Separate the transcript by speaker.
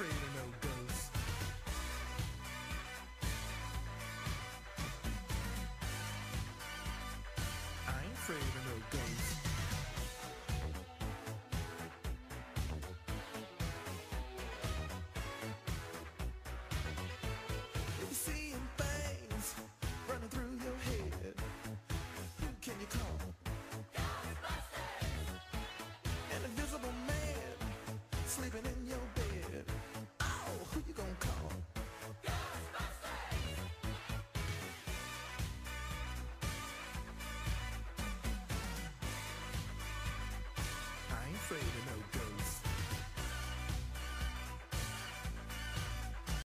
Speaker 1: afraid of no ghosts. I ain't afraid of no ghosts. If you're seeing things running through your head, who can you call? Ghostbusters! An invisible man sleeping in your